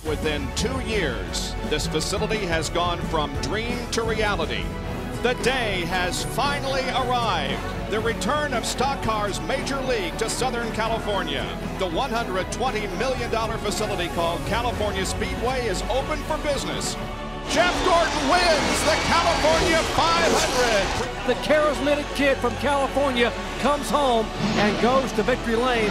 Within 2 years, this facility has gone from dream to reality. The day has finally arrived. The return of stock cars Major League to Southern California. The $120 million facility called California Speedway is open for business. Jeff Gordon wins the California 500. The charismatic kid from California comes home and goes to victory lane.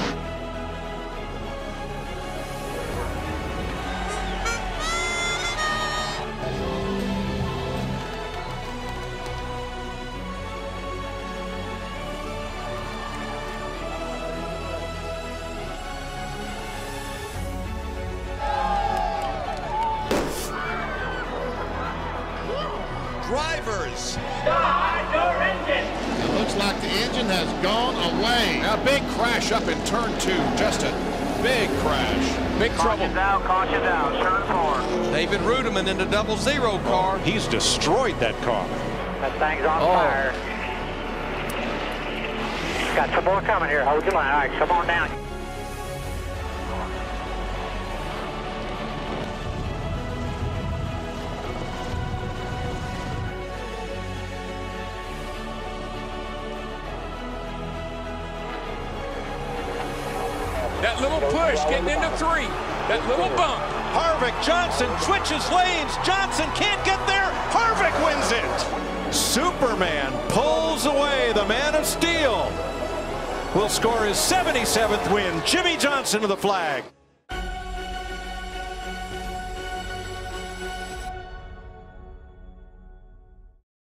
Drivers, start your engine. It looks like the engine has gone away. A big crash up in turn 2. Just a big crash. Big trouble. Caution down, turn 4. David Rudiman in the 00 car. He's destroyed that car. That thing's on fire. Got some more coming here. Hold your line. All right, come on down. That little push getting into 3. That little bump. Harvick, Johnson switches lanes. Johnson can't get there. Harvick wins it. Superman pulls away the Man of Steel. Will score his 77th win. Jimmy Johnson to the flag.